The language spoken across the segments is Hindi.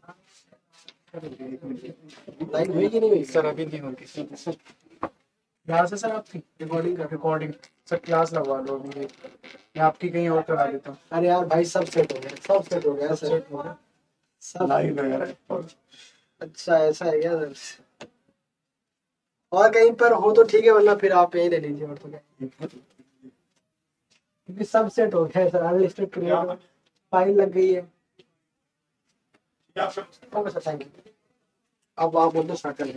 लाइव हुई कि नहीं हुई? सर अभी नहीं होगी सर। यहाँ से सर आपकी रिकॉर्डिंग सर क्लास लगवा लो अभी, मैं आपकी कहीं और करा देता हूँ। अरे यार भाई सब सेट हो गया, सब सेट हो गया सर, सब लाइव वगैरह। अच्छा ऐसा है क्या सर? और कहीं पर हो तो ठीक है, वरना फिर आप यही ले लीजिए। और तो क्या, क्योंकि सब सेट हो गया है सर, अनलिस्टेड क्रिएट फाइल लग गई है। Okay sir, thank you. अब आप बोल दो, स्टार्ट कर लें।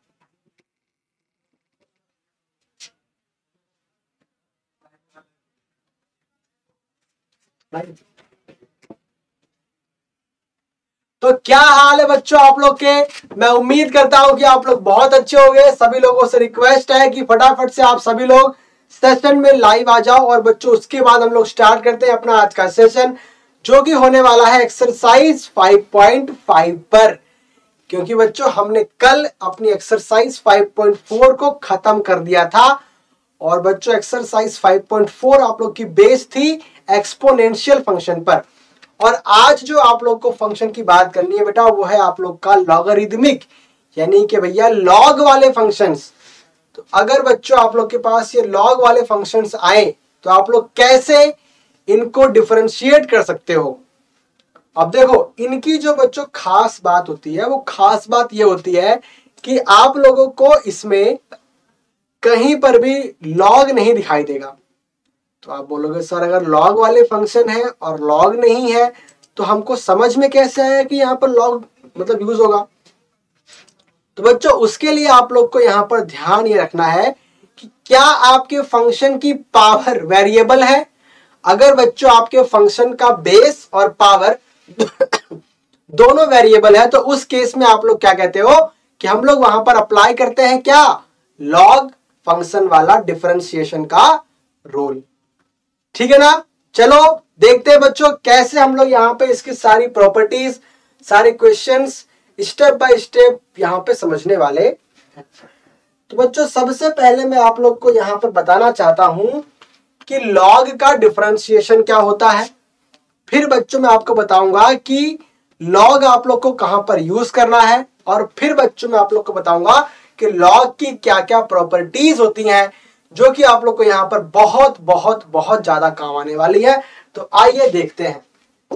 तो क्या हाल है बच्चों आप लोग के? मैं उम्मीद करता हूं कि आप लोग बहुत अच्छे हो गए। सभी लोगों से रिक्वेस्ट है कि फटाफट से आप सभी लोग सेशन में लाइव आ जाओ। और बच्चों उसके बाद हम लोग स्टार्ट करते हैं अपना आज का सेशन, जो कि होने वाला है एक्सरसाइज 5.5 पर। क्योंकि बच्चों हमने कल अपनी एक्सरसाइज 5.4 को खत्म कर दिया था। और बच्चों एक्सरसाइज 5.4 आप लोग की बेस थी एक्सपोनेंशियल फंक्शन पर। और आज जो आप लोग को फंक्शन की बात करनी है बेटा, वो है आप लोग का लॉगरिदमिक, यानी कि भैया लॉग वाले फंक्शंस। तो अगर बच्चों आप लोग के पास ये लॉग वाले फंक्शंस आए तो आप लोग कैसे इनको डिफरेंशिएट कर सकते हो। अब देखो, इनकी जो बच्चों खास बात होती है, वो खास बात ये होती है कि आप लोगों को इसमें कहीं पर भी लॉग नहीं दिखाई देगा। तो आप बोलोगे सर अगर लॉग वाले फंक्शन है और लॉग नहीं है तो हमको समझ में कैसे आया कि यहाँ पर लॉग मतलब यूज होगा। तो बच्चों उसके लिए आप लोग को यहाँ पर ध्यान ये रखना है कि क्या आपके फंक्शन की पावर वेरिएबल है। अगर बच्चों आपके फंक्शन का बेस और पावर दोनों वेरिएबल है तो उस केस में आप लोग क्या कहते हो कि हम लोग वहां पर अप्लाई करते हैं क्या, लॉग फंक्शन वाला डिफरेंशिएशन का रूल। ठीक है ना। चलो देखते हैं बच्चों कैसे हम लोग यहाँ पे इसकी सारी प्रॉपर्टीज, सारे क्वेश्चंस स्टेप बाय स्टेप यहाँ पे समझने वाले। तो बच्चों सबसे पहले मैं आप लोग को यहाँ पर बताना चाहता हूं कि लॉग का डिफरेंशिएशन क्या होता है। फिर बच्चों मैं आपको बताऊंगा कि लॉग आप लोग को कहां पर यूज करना है। और फिर बच्चों मैं आप लोग को बताऊंगा कि लॉग की क्या क्या प्रॉपर्टीज होती हैं, जो कि आप लोग को यहां पर बहुत बहुत बहुत ज्यादा काम आने वाली है। तो आइए देखते हैं।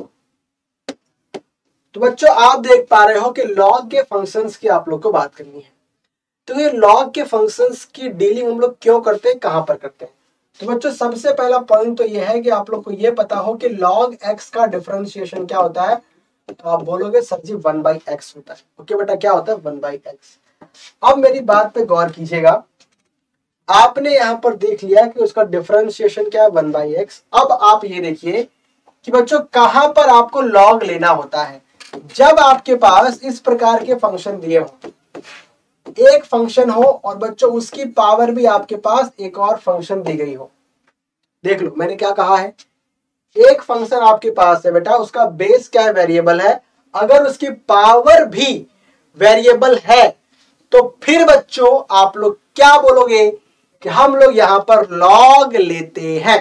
तो बच्चों आप देख पा रहे हो कि लॉग के फंक्शंस की आप लोग को बात करनी है। तो ये लॉग के फंक्शंस की डीलिंग हम लोग क्यों करते हैं, कहां पर करते हैं। तो बच्चों सबसे पहला पॉइंट तो ये है कि आप लोग को ये पता हो कि log x का डिफरेंशिएशन क्या होता है। तो आप बोलोगे सर जी 1/x होता है। ओके बेटा, क्या होता है 1/x। अब मेरी बात पे गौर कीजिएगा, आपने यहां पर देख लिया कि उसका डिफरेंशिएशन क्या है 1/x। अब आप ये देखिए कि बच्चों कहां पर आपको log लेना होता है। जब आपके पास इस प्रकार के फंक्शन दिए हो, एक फंक्शन हो और बच्चों उसकी पावर भी आपके पास एक और फंक्शन दी गई हो। देख लो मैंने क्या कहा है, एक फंक्शन आपके पास है बेटा, उसका बेस क्या है, वेरिएबल है। अगर उसकी पावर भी वेरिएबल है तो फिर बच्चों आप लोग क्या बोलोगे कि हम लोग यहां पर लॉग लेते हैं।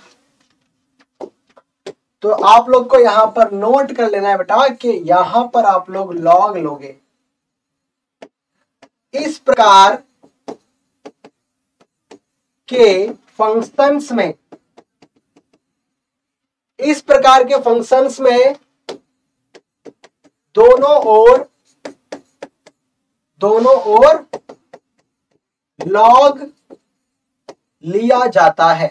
तो आप लोग को यहां पर नोट कर लेना है बेटा कि यहां पर आप लोग लॉग लोगे। इस प्रकार के फंक्शंस में, इस प्रकार के फंक्शंस में दोनों ओर लॉग लिया जाता है।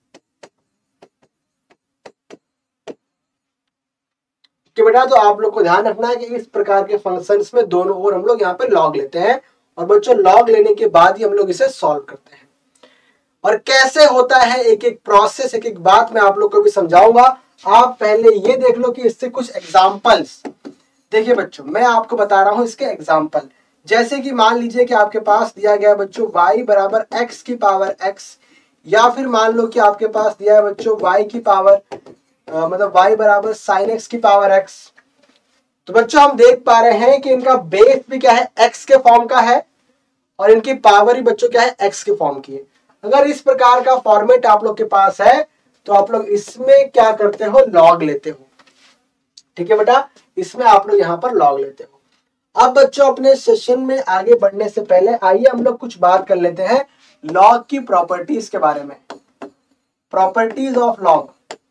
कि बेटा तो आप लोग को ध्यान रखना है कि इस प्रकार के फंक्शंस में दोनों ओर हम लोग यहाँ पे लॉग लेते हैं। और बच्चों लॉग लेने के बाद ही हम लोग इसे सॉल्व करते हैं। और कैसे होता है एक एक प्रोसेस, एक एक बात मैं आप लोग को भी समझाऊंगा। आप पहले ये देख लो कि इससे कुछ एग्जांपल्स देखिए बच्चों, मैं आपको बता रहा हूं इसके एग्जांपल। जैसे कि मान लीजिए कि आपके पास दिया गया है बच्चों y बराबर x की पावर x, या फिर मान लो कि आपके पास दिया है बच्चों y की पावर मतलब y बराबर sin x की पावर x। तो बच्चों हम देख पा रहे हैं कि इनका बेस भी क्या है, x के फॉर्म का है, और इनकी पावर ही बच्चों क्या है, x के फॉर्म की है। अगर इस प्रकार का फॉर्मेट आप लोग के पास है तो आप लोग इसमें क्या करते हो, लॉग लेते हो। ठीक है बेटा, इसमें आप लोग यहाँ पर लॉग लेते हो। अब बच्चों अपने सेशन में आगे बढ़ने से पहले आइए हम लोग कुछ बात कर लेते हैं लॉग की प्रॉपर्टीज के बारे में। Properties of log.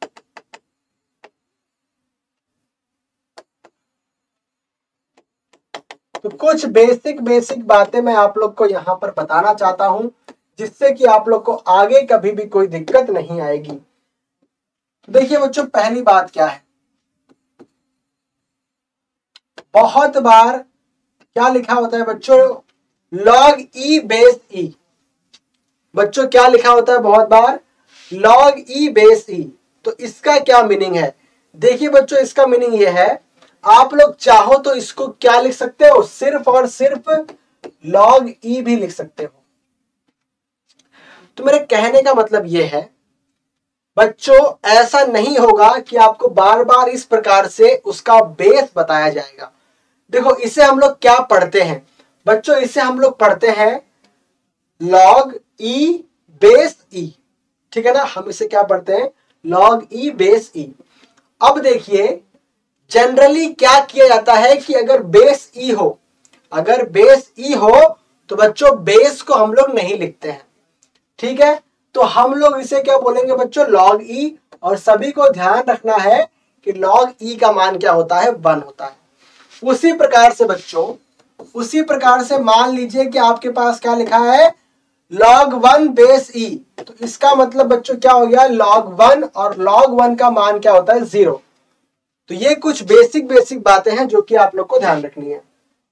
तो कुछ बेसिक बातें मैं आप लोग को यहां पर बताना चाहता हूं जिससे कि आप लोग को आगे कभी भी कोई दिक्कत नहीं आएगी। तो देखिए बच्चों, पहली बात क्या है, बहुत बार क्या लिखा होता है बच्चों, log e बेस e। बच्चों क्या लिखा होता है बहुत बार, log e बेस e। तो इसका क्या मीनिंग है? देखिए बच्चों, इसका मीनिंग ये है, आप लोग चाहो तो इसको क्या लिख सकते हो, सिर्फ और सिर्फ log e भी लिख सकते हो। तो मेरे कहने का मतलब ये है बच्चों, ऐसा नहीं होगा कि आपको बार बार इस प्रकार से उसका बेस बताया जाएगा। देखो इसे हम लोग क्या पढ़ते हैं बच्चों, इसे हम लोग पढ़ते हैं log e बेस e। ठीक है ना, हम इसे क्या पढ़ते हैं, log e बेस e। अब देखिए जनरली क्या किया जाता है कि अगर बेस e हो, अगर बेस e हो तो बच्चों बेस को हम लोग नहीं लिखते हैं। ठीक है, तो हम लोग इसे क्या बोलेंगे बच्चों, log e। और सभी को ध्यान रखना है कि log e का मान क्या होता है, 1 होता है। उसी प्रकार से बच्चों, उसी प्रकार से मान लीजिए कि आपके पास क्या लिखा है, log 1 बेस e। तो इसका मतलब बच्चों क्या हो गया, log 1, और log 1 का मान क्या होता है, 0। तो ये कुछ बेसिक बातें हैं जो कि आप लोग को ध्यान रखनी है।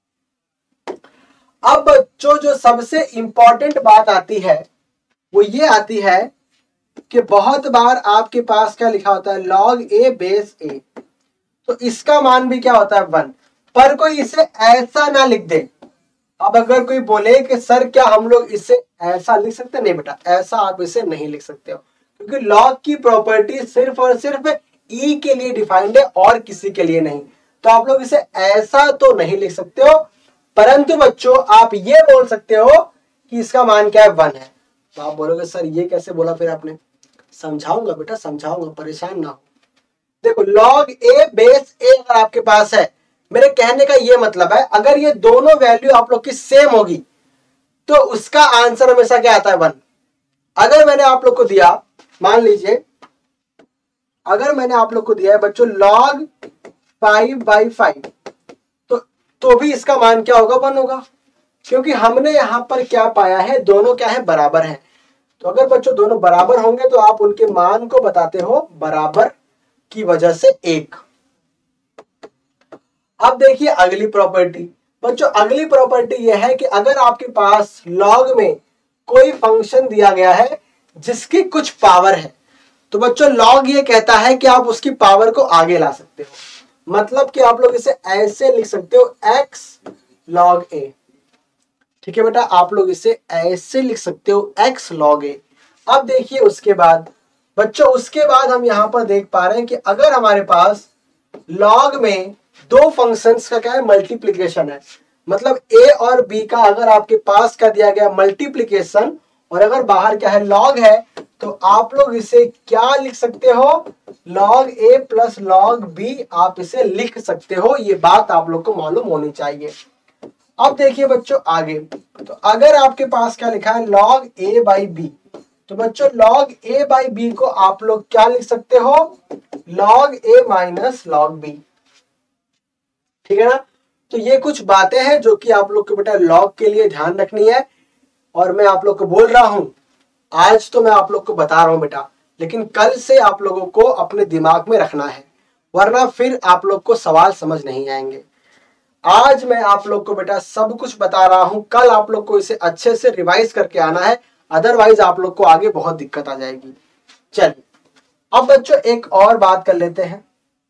अब बच्चों जो सबसे इंपॉर्टेंट बात आती है वो ये आती है कि बहुत बार आपके पास क्या लिखा होता है, log a बेस a। तो इसका मान भी क्या होता है, 1। पर कोई इसे ऐसा ना लिख दे। अब अगर कोई बोले कि सर क्या हम लोग इसे ऐसा लिख सकते हैं, नहीं बेटा, ऐसा आप इसे नहीं लिख सकते हो, क्योंकि log की प्रॉपर्टी सिर्फ और सिर्फ e के लिए डिफाइंड है और किसी के लिए नहीं। तो आप लोग इसे ऐसा तो नहीं लिख सकते हो, परंतु बच्चों आप ये बोल सकते हो कि इसका मान क्या है, 1 है। तो आप बोलोगे सर ये कैसे बोला फिर आपने, समझाऊंगा बेटा समझाऊंगा, परेशान ना हो। देखो log a बेस a अगर आपके पास है, मेरे कहने का ये मतलब है अगर ये दोनों वैल्यू आप लोग की सेम होगी तो उसका आंसर हमेशा क्या आता है, 1। अगर मैंने आप लोग को दिया, मान लीजिए अगर मैंने आप लोग को दिया है बच्चों log 5/5, तो भी इसका मान क्या होगा, 1 होगा, क्योंकि हमने यहां पर क्या पाया है, दोनों क्या है, बराबर हैं। तो अगर बच्चों दोनों बराबर होंगे तो आप उनके मान को बताते हो बराबर की वजह से 1। अब देखिए अगली प्रॉपर्टी बच्चों, अगली प्रॉपर्टी यह है कि अगर आपके पास log में कोई फंक्शन दिया गया है जिसकी कुछ पावर है, तो बच्चों log ये कहता है कि आप उसकी पावर को आगे ला सकते हो। मतलब कि आप लोग इसे ऐसे लिख सकते हो, x log a। ठीक है बेटा, आप लोग इसे ऐसे लिख सकते हो, x log a। अब देखिए उसके बाद बच्चों, उसके बाद हम यहां पर देख पा रहे हैं कि अगर हमारे पास log में दो फंक्शंस का क्या है, मल्टीप्लीकेशन है, मतलब a और b का अगर आपके पास क्या दिया गया, मल्टीप्लीकेशन, और अगर बाहर क्या है, log है, तो आप लोग इसे क्या लिख सकते हो, log a plus log b आप इसे लिख सकते हो। ये बात आप लोग को मालूम होनी चाहिए। अब देखिए बच्चों आगे, तो अगर आपके पास क्या लिखा है, log a बाई b, तो बच्चों log a बाई b को आप लोग क्या लिख सकते हो, log a minus log b। ठीक है ना, तो ये कुछ बातें हैं जो कि आप लोग को बेटा log के लिए ध्यान रखनी है। और मैं आप लोग को बोल रहा हूं, आज तो मैं आप लोग को बता रहा हूं बेटा, लेकिन कल से आप लोगों को अपने दिमाग में रखना है, वरना फिर आप लोग को सवाल समझ नहीं आएंगे। आज मैं आप लोग को बेटा सब कुछ बता रहा हूं, कल आप लोग को इसे अच्छे से रिवाइज करके आना है, अदरवाइज आप लोग को आगे बहुत दिक्कत आ जाएगी। चलिए अब बच्चों एक और बात कर लेते हैं।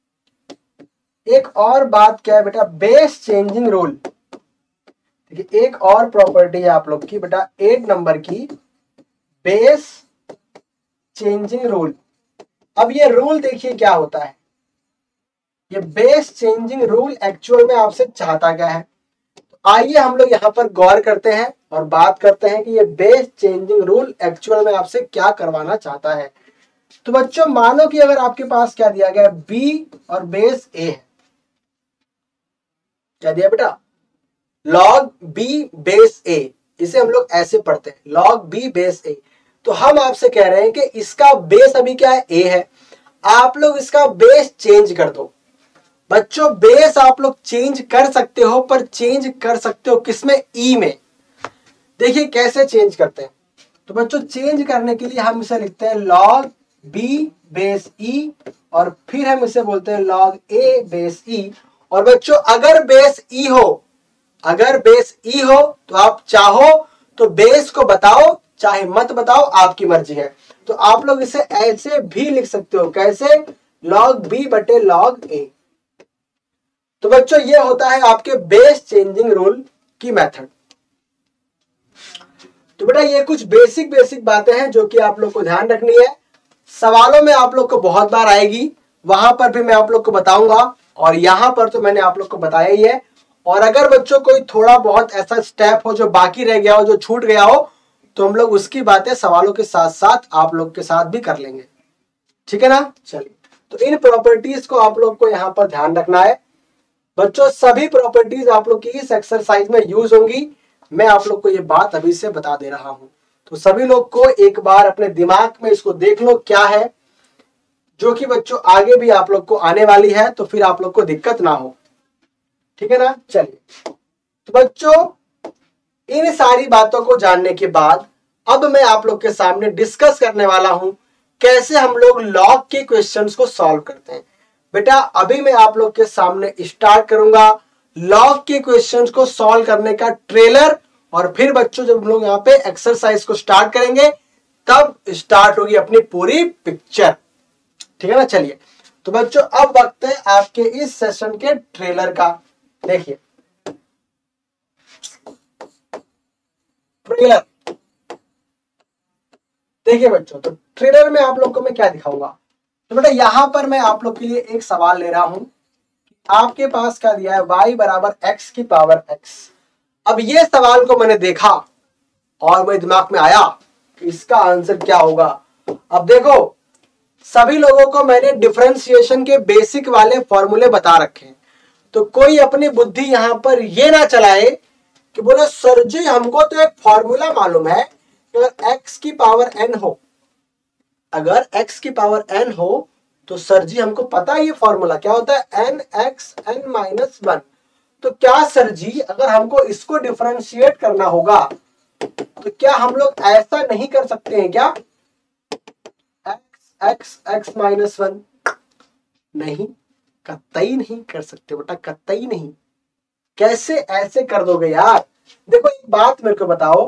एक और बात क्या है बेटा, बेस चेंजिंग रूल। देखिए एक और प्रॉपर्टी है आप लोग की बेटा 8 नंबर की, बेस चेंजिंग रूल। अब ये रूल देखिए क्या होता है, ये बेस चेंजिंग रूल एक्चुअल में आपसे चाहता क्या है। तो आइए हम लोग यहाँ पर गौर करते हैं और बात करते हैं कि ये बेस चेंजिंग रूल एक्चुअल में आपसे क्या करवाना चाहता है। तो बच्चों मानो कि अगर आपके पास क्या दिया गया है, b और बेस a है, क्या दिया बेटा, log b बेस a, इसे हम लोग ऐसे पढ़ते हैं log b बेस a। तो हम आपसे कह रहे हैं कि इसका बेस अभी क्या है, a है, आप लोग इसका बेस चेंज कर दो। बच्चों बेस आप लोग चेंज कर सकते हो, पर चेंज कर सकते हो किसमें, e में। देखिए कैसे चेंज करते हैं। तो बच्चों चेंज करने के लिए हम इसे लिखते हैं log b बेस e, और फिर हम इसे बोलते हैं log a बेस e। और बच्चों अगर बेस e हो, अगर बेस e हो तो आप चाहो तो बेस को बताओ, चाहे मत बताओ, आपकी मर्जी है। तो आप लोग इसे ऐसे भी लिख सकते हो, कैसे, log b बटे log a। तो बच्चों ये होता है आपके बेस चेंजिंग रूल की मेथड। तो बेटा ये कुछ बेसिक बातें हैं जो कि आप लोग को ध्यान रखनी है, सवालों में आप लोग को बहुत बार आएगी, वहां पर भी मैं आप लोग को बताऊंगा, और यहां पर तो मैंने आप लोग को बताया ही है। और अगर बच्चों कोई थोड़ा बहुत ऐसा स्टेप हो जो बाकी रह गया हो, जो छूट गया हो, तो हम लोग उसकी बातें सवालों के साथ साथ आप लोग के साथ भी कर लेंगे, ठीक है ना। चलिए, तो इन प्रॉपर्टीज को आप लोग को यहाँ पर ध्यान रखना है। बच्चों सभी प्रॉपर्टीज आप लोग की इस एक्सरसाइज में यूज होंगी, मैं आप लोग को ये बात अभी से बता दे रहा हूं। तो सभी लोग को एक बार अपने दिमाग में इसको देख लो क्या है, जो कि बच्चों आगे भी आप लोग को आने वाली है, तो फिर आप लोग को दिक्कत ना हो, ठीक है ना। चलिए, तो बच्चों इन सारी बातों को जानने के बाद अब मैं आप लोग के सामने डिस्कस करने वाला हूं कैसे हम लोग लॉग के क्वेश्चंस को सॉल्व करते हैं। बेटा अभी मैं आप लोग के सामने स्टार्ट करूंगा लॉग के क्वेश्चंस को सॉल्व करने का ट्रेलर, और फिर बच्चों जब हम लोग यहाँ पे एक्सरसाइज को स्टार्ट करेंगे तब स्टार्ट होगी अपनी पूरी पिक्चर, ठीक है ना। चलिए, तो बच्चों अब वक्त है आपके इस सेशन के ट्रेलर का। देखिए ट्रेलर, देखिए बच्चों, तो ट्रेलर में आप लोग को मैं क्या दिखाऊंगा। तो बेटा यहां पर मैं आप लोग के लिए एक सवाल ले रहा हूं, आपके पास क्या दिया है, y बराबर x की पावर x। अब ये सवाल को मैंने देखा और मेरे दिमाग में आया कि इसका आंसर क्या होगा। अब देखो सभी लोगों को मैंने डिफरेंशिएशन के बेसिक वाले फॉर्मूले बता रखे हैं, तो कोई अपनी बुद्धि यहां पर ये ना चलाए कि बोले सर जी हमको तो एक फॉर्मूला मालूम है कि अगर x की पावर n हो, अगर x की पावर n हो तो सर जी हमको पता है ये फॉर्मूला क्या होता है, n(x(n-1)। तो क्या सर जी अगर हमको इसको डिफरेंशिएट करना होगा तो क्या हम लोग ऐसा नहीं कर सकते हैं क्या, x(x)(x-1)? नहीं, कतई नहीं कर सकते बेटा, कतई नहीं। कैसे ऐसे कर दोगे यार। देखो एक बात मेरे को बताओ,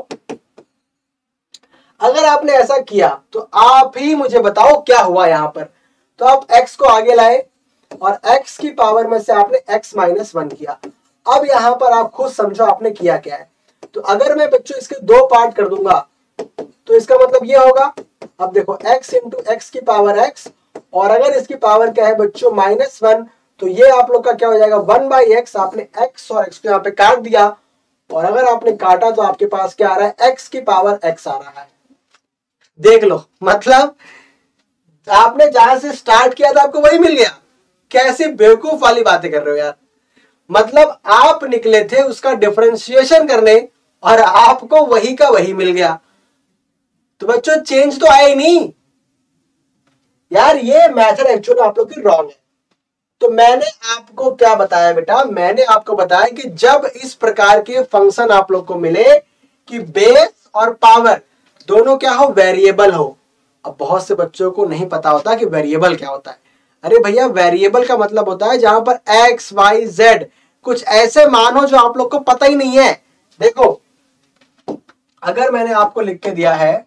अगर आपने ऐसा किया तो आप ही मुझे बताओ क्या हुआ यहां पर। तो आप x को आगे लाए और x की पावर में से आपने x-1 किया। अब यहां पर आप खुद समझो आपने किया क्या है। तो अगर मैं बच्चों इसके दो पार्ट कर दूंगा तो इसका मतलब ये होगा, अब देखो x इंटू x की पावर x, और अगर इसकी पावर क्या है बच्चों -1, तो ये आप लोग का क्या हो जाएगा 1/x। आपने x और x को यहाँ पे काट दिया, और अगर आपने काटा तो आपके पास क्या आ रहा है, x की पावर x आ रहा है। देख लो, मतलब आपने जहां से स्टार्ट किया था आपको वही मिल गया। कैसी बेवकूफ वाली बातें कर रहे हो यार। मतलब आप निकले थे उसका डिफरेंशिएशन करने और आपको वही का वही मिल गया। तो बच्चों चेंज तो आया ही नहीं यार, ये मेथड एक्चुअली आप लोग की रॉन्ग है। तो मैंने आपको क्या बताया बेटा, मैंने आपको बताया कि जब इस प्रकार के फंक्शन आप लोग को मिले कि बेस और पावर दोनों क्या हो, वेरिएबल हो। अब बहुत से बच्चों को नहीं पता होता कि वेरिएबल क्या होता है। अरे भैया वेरिएबल का मतलब होता है जहां पर x, y, z कुछ ऐसे मान हो जो आप लोग को पता ही नहीं है। देखो अगर मैंने आपको लिख के दिया है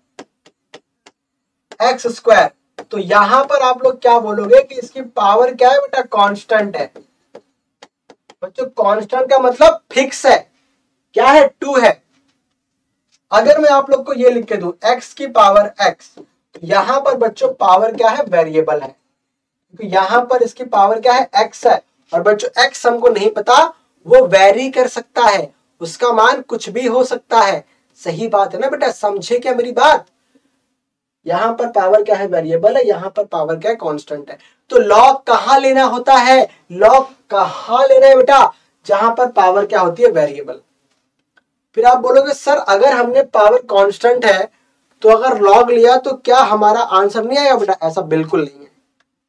x², तो यहां पर आप लोग क्या बोलोगे कि इसकी पावर क्या है बेटा, कांस्टेंट है। बच्चों कांस्टेंट का मतलब फिक्स है, क्या है, 2 है। अगर मैं आप लोग को ये लिख के दूं x की पावर x, यहां पर बच्चों पावर क्या है, वेरिएबल है, क्योंकि यहां पर इसकी पावर क्या है, x है। और बच्चों x हमको नहीं पता, वो वेरी कर सकता है, उसका मान कुछ भी हो सकता है। सही बात है ना बेटा, समझे क्या मेरी बात। यहां पर पावर क्या है, वेरिएबल है, यहां पर पावर क्या है, कांस्टेंट है। तो लॉग कहां लेना होता है, लॉग कहां लेना है बेटा, जहां पर पावर क्या होती है, वेरिएबल। फिर आप बोलोगे सर अगर हमने पावर कांस्टेंट है तो अगर लॉग लिया तो क्या हमारा आंसर नहीं आएगा बेटा? ऐसा बिल्कुल नहीं है।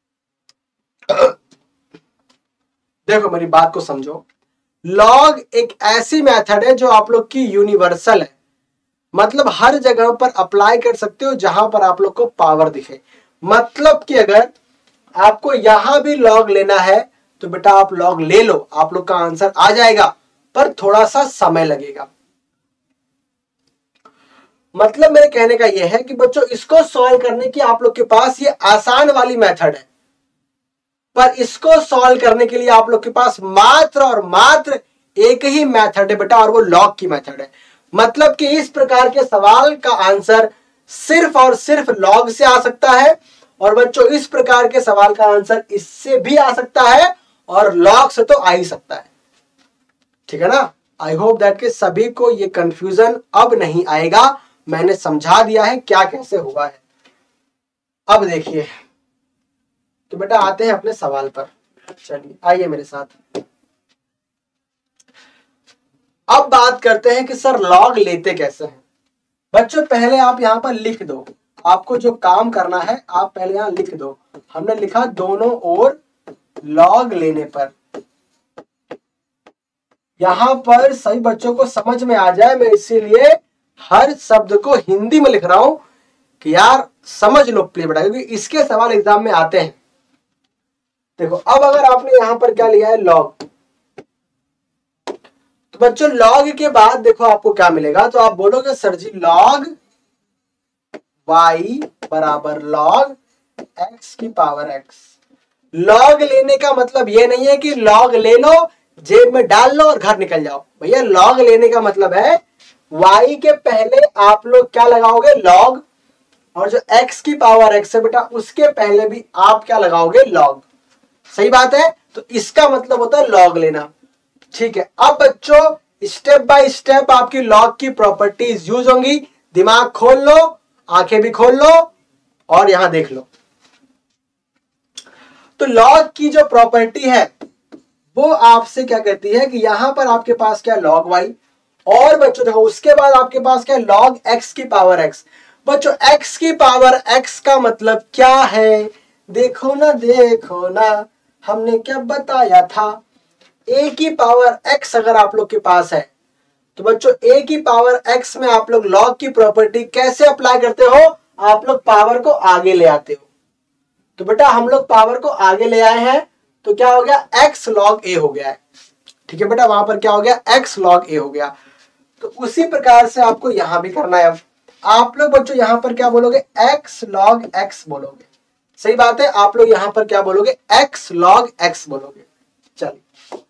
देखो मेरी बात को समझो, लॉग एक ऐसी मेथड है जो आप लोग की यूनिवर्सल है, मतलब हर जगह पर अप्लाई कर सकते हो जहां पर आप लोग को पावर दिखे। मतलब कि अगर आपको यहां भी लॉग लेना है तो बेटा आप लॉग ले लो, आप लोग का आंसर आ जाएगा, पर थोड़ा सा समय लगेगा। मतलब मेरे कहने का यह है कि बच्चों इसको सॉल्व करने की आप लोग के पास ये आसान वाली मेथड है, पर इसको सॉल्व करने के लिए आप लोग के पास मात्र और मात्र एक ही मेथड है बेटा, और वो लॉग की मेथड है। मतलब कि इस प्रकार के सवाल का आंसर सिर्फ और सिर्फ लॉग से आ सकता है, और बच्चों इस प्रकार के सवाल का आंसर इससे भी आ सकता है, और लॉग से तो आ ही सकता है। ठीक है ना? आई होप दैट के सभी को ये कंफ्यूजन अब नहीं आएगा, मैंने समझा दिया है क्या कैसे हुआ है। अब देखिए, तो बेटा आते हैं अपने सवाल पर। चलिए आइए मेरे साथ। अब बात करते हैं कि सर लॉग लेते कैसे हैं। बच्चों पहले आप यहां पर लिख दो, आपको जो काम करना है आप पहले यहां लिख दो। हमने लिखा दोनों ओर लॉग लेने पर। यहां पर सही बच्चों को समझ में आ जाए, मैं इसीलिए हर शब्द को हिंदी में लिख रहा हूं कि यार समझ लो प्लीज बेटा, क्योंकि इसके सवाल एग्जाम में आते हैं। देखो अब अगर आपने यहां पर क्या लिया है, लॉग, तो बच्चों लॉग के बाद देखो आपको क्या मिलेगा, तो आप बोलोगे सर जी लॉग y बराबर लॉग x की पावर x। लॉग लेने का मतलब ये नहीं है कि लॉग ले लो जेब में डाल लो और घर निकल जाओ। भैया लॉग लेने का मतलब है y के पहले आप लोग क्या लगाओगे, लॉग, और जो x की पावर x है बेटा उसके पहले भी आप क्या लगाओगे, लॉग। सही बात है? तो इसका मतलब होता है लॉग लेना। ठीक है, अब बच्चों स्टेप बाय स्टेप आपकी लॉग की प्रॉपर्टीज यूज होंगी। दिमाग खोल लो, आंखें भी खोल लो और यहां देख लो। तो लॉग की जो प्रॉपर्टी है वो आपसे क्या कहती है कि यहां पर आपके पास क्या लॉग वाई, और बच्चों देखो उसके बाद आपके पास क्या लॉग एक्स की पावर एक्स। बच्चों एक्स की पावर एक्स का मतलब क्या है, देखो ना हमने क्या बताया था। ए की पावर एक्स अगर आप लोग के पास है तो बच्चों ए की पावर एक्स में आप लोग लॉग की प्रॉपर्टी कैसे अप्लाई करते हो, आप लोग पावर को आगे ले आते हो। तो बेटा हम लोग पावर को आगे ले आए हैं तो क्या हो गया, एक्स लॉग ए हो गया है। ठीक है बेटा, वहां पर क्या हो गया, एक्स लॉग ए हो गया। तो उसी प्रकार से आपको यहां भी करना है। अब आप लोग बच्चों यहां पर क्या बोलोगे, एक्स लॉग एक्स बोलोगे। सही बात है, आप लोग यहां पर क्या बोलोगे, एक्स लॉग एक्स बोलोगे। चलिए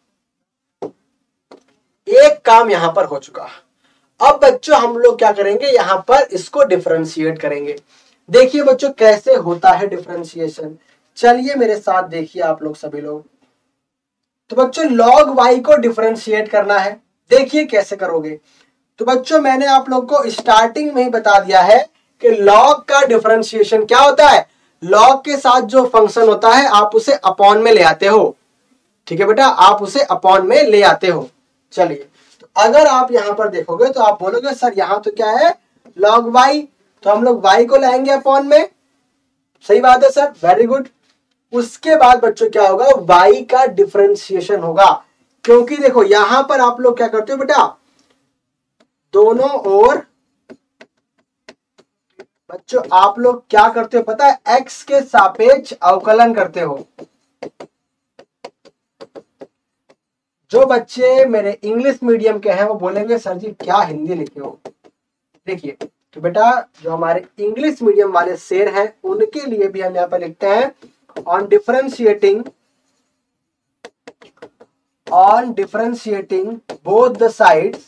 एक काम यहां पर हो चुका। अब बच्चों हम लोग क्या करेंगे, यहां पर इसको डिफरेंशिएट करेंगे। देखिए बच्चों कैसे होता है डिफरेंशिएशन, चलिए मेरे साथ देखिए आप लोग सभी लोग। तो बच्चों लॉग वाई को डिफरेंशिएट करना है, देखिए कैसे करोगे। तो बच्चों मैंने आप लोग को स्टार्टिंग में ही बता दिया है कि लॉग का डिफरेंशिएशन क्या होता है, लॉग के साथ जो फंक्शन होता है आप उसे अपॉन में ले आते हो। ठीक है बेटा, आप उसे अपॉन में ले आते हो। चलिए तो अगर आप यहां पर देखोगे तो आप बोलोगे सर यहां तो क्या है, लॉग वाई, तो हम लोग वाई को लाएंगे अपॉन में। सही बात है सर, वेरी गुड। उसके बाद बच्चों क्या होगा, वाई का डिफरेंशिएशन होगा, क्योंकि देखो यहां पर आप लोग क्या करते हो बेटा, दोनों ओर बच्चों आप लोग क्या करते हो पता है, एक्स के सापेक्ष अवकलन करते हो। जो बच्चे मेरे इंग्लिश मीडियम के हैं वो बोलेंगे सर जी क्या हिंदी लिखे हो। देखिए तो बेटा जो हमारे इंग्लिश मीडियम वाले शेर हैं उनके लिए भी हम यहाँ पर लिखते हैं on differentiating both the sides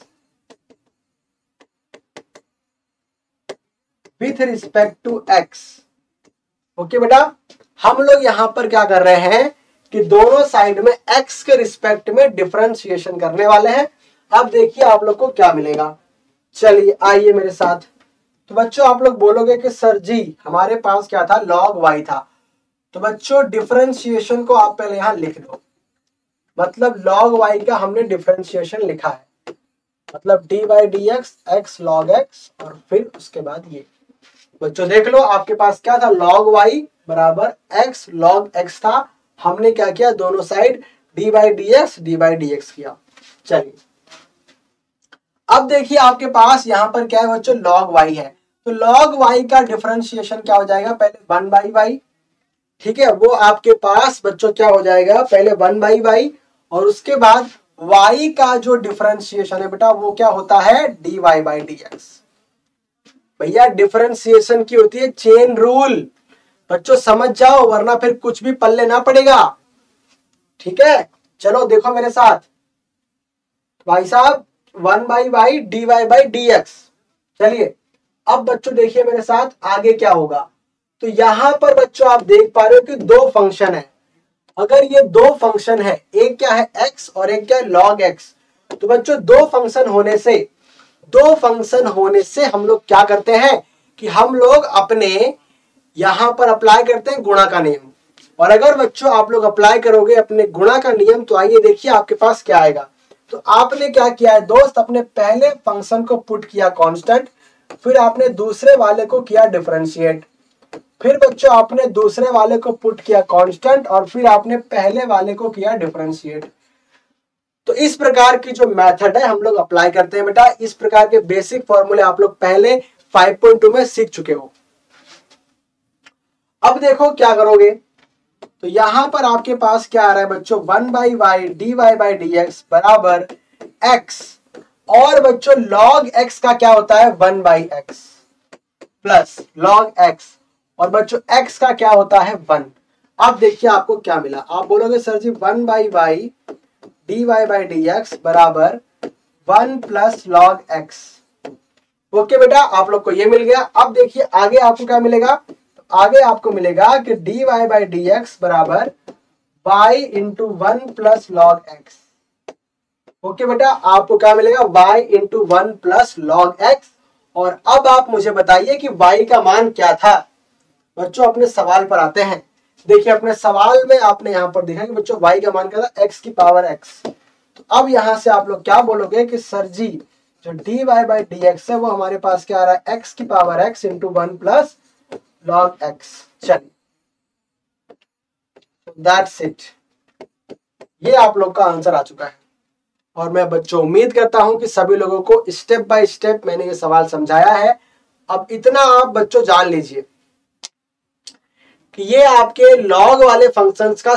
with respect to x. Okay बेटा, हम लोग यहां पर क्या कर रहे हैं कि दोनों साइड में x के रिस्पेक्ट में डिफरेंशिएशन करने वाले हैं। अब देखिए आप लोग को क्या मिलेगा, चलिए आइए मेरे साथ। तो बच्चों आप लोग बोलोगे कि सर जी हमारे पास क्या था, लॉग y था। तो बच्चों डिफरेंशिएशन को आप पहले यहां लिख दो। मतलब log y का हमने डिफरेंशिएशन लिखा है, मतलब dy dx x log x और फिर उसके बाद ये। बच्चों देख लो आपके पास क्या था, log y बराबर x log x था, हमने क्या किया दोनों साइड dy dx किया। चलिए अब देखिए आपके पास यहाँ पर क्या है बच्चों, log y है, तो log y का डिफरेंशिएशन क्या हो जाएगा, पहले 1/y, ठीक है, वो आपके पास बच्चों क्या हो जाएगा, पहले 1/y और उसके बाद y का जो डिफरेंशिएशन है बेटा वो क्या होता है, dy/dx। भैया डिफरेंशिएशन की होती है चेन रूल, बच्चों समझ जाओ वरना फिर कुछ भी पल्ले ना पड़ेगा, ठीक है। चलो देखो मेरे साथ भाई साहब, 1/y dy/dx। चलिए अब बच्चों देखिए मेरे साथ आगे क्या होगा, तो यहां पर बच्चों आप देख पा रहे हो कि दो फंक्शन है, अगर ये दो फंक्शन है, एक क्या है x और एक क्या है log x, तो बच्चों दो फंक्शन होने से हम लोग क्या करते हैं कि हम लोग अपने यहां पर अप्लाई करते हैं गुणा का नियम, और अगर बच्चों आप लोग अप्लाई करोगे अपने गुणा का नियम तो आइए देखिए आपके पास क्या आएगा। तो आपने क्या किया है दोस्त, अपने पहले फंक्शन को पुट किया कांस्टेंट, फिर आपने दूसरे वाले को किया डिफरेंशिएट, फिर बच्चों आपने दूसरे वाले को पुट किया कांस्टेंट और फिर आपने पहले वाले को किया डिफरेंशिएट। तो इस प्रकार की जो मेथड है हम लोग अप्लाई करते हैं बेटा, इस प्रकार के बेसिक फॉर्मूले आप लोग पहले 5.2 में सीख चुके हो। अब देखो क्या करोगे, तो यहां पर आपके पास क्या आ रहा है बच्चों, 1/y dy/dx बराबर x, और बच्चों log x का क्या होता है 1/x प्लस log x, और बच्चों x का क्या होता है 1। अब देखिए आपको क्या मिला, आप बोलोगे सर जी 1/y dy/dx बराबर 1 प्लस log x। ओके बेटा आप लोग को ये मिल गया। अब देखिए आगे आपको क्या मिलेगा, तो आगे आपको मिलेगा कि dy/dx बराबर y into 1 plus log x। Okay बेटा आपको क्या मिलेगा, y into 1 plus log x। और अब आप मुझे बताइए कि y का मान क्या था। बच्चों अपने सवाल पर आते हैं, देखिए अपने सवाल में आपने यहां पर देखा कि बच्चों y का मान क्या था, x की पावर x। तो अब यहां से आप लोग क्या बोलोगे कि सर जी जो dy/dx है वो हमारे पास क्या आ रहा है, x की power x into 1 plus log x। चलिए दैट्स इट, ये आप लोग का आंसर आ चुका है। और मैं बच्चों उम्मीद करता हूं कि सभी लोगों को स्टेप बाय स्टेप मैंने ये सवाल समझाया है। अब इतना आप बच्चों जान लीजिए कि ये आपके लॉग वाले फंक्शंस का